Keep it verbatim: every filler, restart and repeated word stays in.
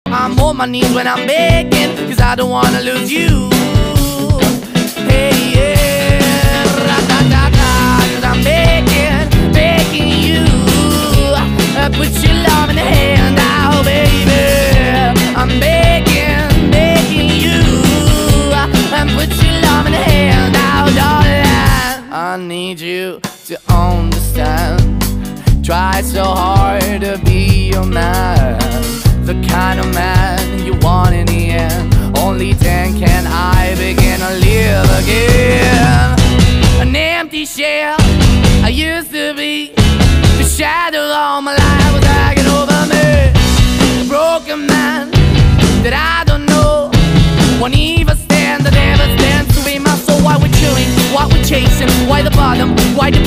I'm on my knees when I'm begging, cause I don't wanna lose you. Hey, yeah, ra-da-da-da, cause I'm begging, begging you. uh, Put your love in the hand now, baby. I'm begging, begging you. uh, Put your love in the hand now, darling. I need you to understand. Try so hard to be your man, the kind of man you want in the end. Only then can I begin to live again. An empty shell I used to be, the shadow all my life was hanging over me. A broken man that I don't know won't even stand, that ever stands to be my soul. Why we're chewing, why we're chasing, why the bottom, why the